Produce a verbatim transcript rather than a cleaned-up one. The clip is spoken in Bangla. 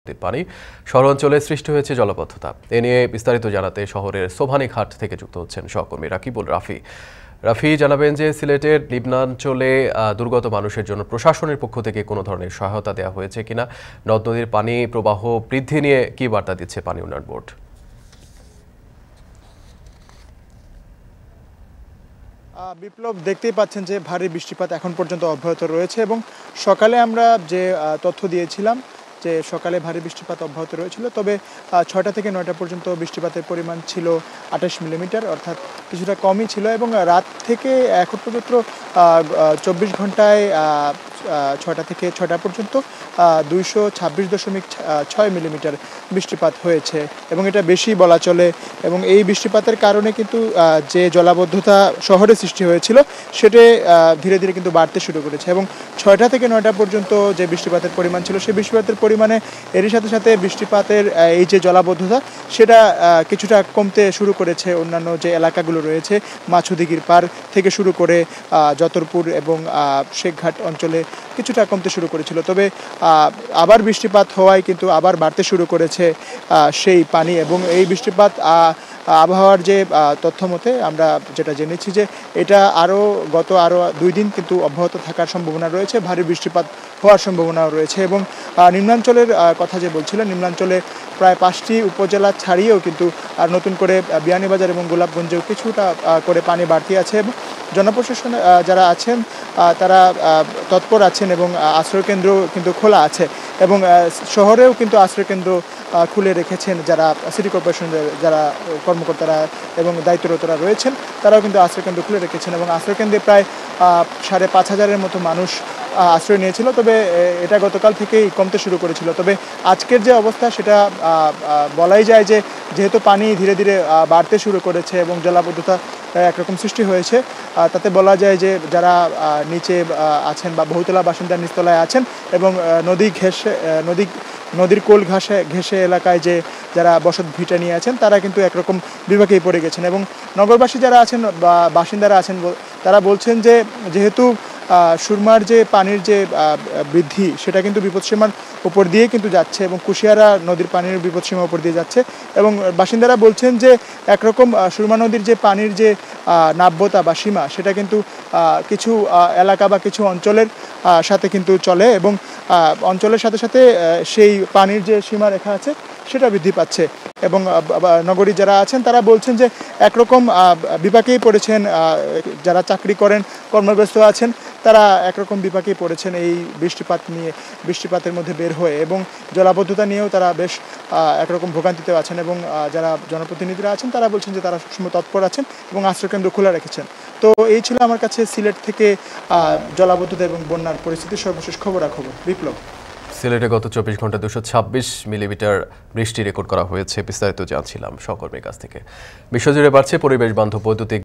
পানি শহরাঞ্চলে সৃষ্টি হয়েছে জলাবদ্ধতা। এ নিয়ে বিস্তারিত জানাতে শহরের সোভানীঘাট থেকে যুক্ত হচ্ছেন সহকর্মী রাকিবুল রাফি। রাফি জানাবেন যে সিলেটের নিম্নাঞ্চলে দুর্গত মানুষের জন্য প্রশাসনের পক্ষ থেকে কোনো ধরনের সহায়তা দেওয়া হয়েছে কিনা, নদ নদীর পানি প্রবাহ বৃদ্ধি নিয়ে কি বার্তা দিচ্ছে পানি উন্নয়ন বোর্ড? বিপ্লব, দেখতেই পাচ্ছেন যে ভারী বৃষ্টিপাত এখন পর্যন্ত অব্যাহত রয়েছে এবং সকালে আমরা যে তথ্য দিয়েছিলাম যে সকালে ভারী বৃষ্টিপাত অব্যাহত রয়েছিল, তবে ছয়টা থেকে নয়টা পর্যন্ত বৃষ্টিপাতের পরিমাণ ছিল আঠাশ মিলিমিটার, অর্থাৎ কিছুটা কমই ছিল। এবং রাত থেকে এখন পর্যন্ত চব্বিশ ঘন্টায় ছয়টা থেকে ছয়টা পর্যন্ত দুইশো ছাব্বিশ দশমিক ছয় মিলিমিটার বৃষ্টিপাত হয়েছে এবং এটা বেশি বলা চলে। এবং এই বৃষ্টিপাতের কারণে কিন্তু যে জলাবদ্ধতা শহরে সৃষ্টি হয়েছিল সেটা ধীরে ধীরে কিন্তু বাড়তে শুরু করেছে এবং ছয়টা থেকে নয়টা পর্যন্ত যে বৃষ্টিপাতের পরিমাণ ছিল সেই বৃষ্টিপাতের পরিমাণে এরই সাথে সাথে বৃষ্টিপাতের এই যে জলাবদ্ধতা সেটা কিছুটা কমতে শুরু করেছে। অন্যান্য যে এলাকাগুলো রয়েছে মাছুদিঘির পার থেকে শুরু করে যতরপুর এবং শেখঘাট অঞ্চলে কিছুটা কমতে শুরু করেছিল, তবে আবার বৃষ্টিপাত হওয়ায় কিন্তু আবার বাড়তে শুরু করেছে সেই পানি। এবং এই বৃষ্টিপাত আবহাওয়ার যে তথ্য মতে আমরা যেটা জেনেছি যে এটা আরও গত আরও দুই দিন কিন্তু অব্যাহত থাকার সম্ভাবনা রয়েছে, ভারী বৃষ্টিপাত হওয়ার সম্ভাবনাও রয়েছে। এবং নিম্নাঞ্চলের কথা যে বলছিলেন, নিম্নাঞ্চলে প্রায় পাঁচটি উপজেলা ছাড়িয়েও কিন্তু আর নতুন করে বিয়ানীবাজার এবং গোলাপগঞ্জেও কিছুটা করে পানি বাড়তি আছে এবং জনপ্রশাসনে যারা আছেন তারা তৎপর আছেন এবং আশ্রয়কেন্দ্র কিন্তু খোলা আছে এবং শহরেও কিন্তু আশ্রয়কেন্দ্র খুলে রেখেছেন যারা সিটি কর্পোরেশনের যারা কর্মকর্তারা এবং দায়িত্বরতরা রয়েছেন, তারাও কিন্তু আশ্রয়কেন্দ্র খুলে রেখেছেন এবং আশ্রয়কেন্দ্রে প্রায় সাড়ে পাঁচ হাজারের মতো মানুষ আশ্রয় নিয়েছিল, তবে এটা গতকাল থেকেই কমতে শুরু করেছিল। তবে আজকের যে অবস্থা সেটা বলাই যায় যে যেহেতু পানি ধীরে ধীরে বাড়তে শুরু করেছে এবং জলাবদ্ধতা একরকম সৃষ্টি হয়েছে, তাতে বলা যায় যে যারা নিচে আছেন বা বহুতলা বাসিন্দা নিচতলায় আছেন এবং নদী ঘেঁষে নদী নদীর কোল ঘাসে ঘেঁষে এলাকায় যে যারা বসত ভিটা নিয়ে আছেন তারা কিন্তু একরকম বিপাকেই পড়ে গেছেন। এবং নগরবাসী যারা আছেন বা বাসিন্দারা আছেন তারা বলছেন যে যেহেতু সুরমার যে পানির যে বৃদ্ধি সেটা কিন্তু বিপদসীমার উপর দিয়ে কিন্তু যাচ্ছে এবং কুশিয়ারা নদীর পানির বিপদসীমার উপর দিয়ে যাচ্ছে এবং বাসিন্দারা বলছেন যে একরকম সুরমা নদীর যে পানির যে নাব্যতা বা সীমা সেটা কিন্তু কিছু এলাকা বা কিছু অঞ্চলের সাথে কিন্তু চলে এবং অঞ্চলের সাথে সাথে সেই পানির যে সীমা রেখা আছে সেটা বৃদ্ধি পাচ্ছে। এবং নগরী যারা আছেন তারা বলছেন যে একরকম বিপাকেই পড়েছেন, যারা চাকরি করেন কর্মব্যস্ত আছেন তারা একরকম বিপাকেই পড়েছেন এই বৃষ্টিপাত নিয়ে বৃষ্টিপাতের মধ্যে বের হয়ে এবং জলাবদ্ধতা নিয়েও তারা বেশ একরকম ভোগান্তিতেও আছেন। এবং যারা জনপ্রতিনিধিরা আছেন তারা বলছেন যে তারা সবসময় তৎপর আছেন এবং আশ্রয়কেন্দ্র খোলা রেখেছেন। তো এই ছিল আমার কাছে সিলেট থেকে জলাবদ্ধতা এবং বন্যার পরিস্থিতির সর্বশেষ খবরাখবর। বিপ্লব, সিলেটে গত চব্বিশ ঘন্টা দুশো ছাব্বিশ মিলিমিটার বৃষ্টি রেকর্ড করা হয়েছে। বিস্তারিত জানছিলাম সহকর্মীর কাছ থেকে। বিশ্বজুড়ে বাড়ছে পরিবেশ বান্ধব বৈদ্যুতিক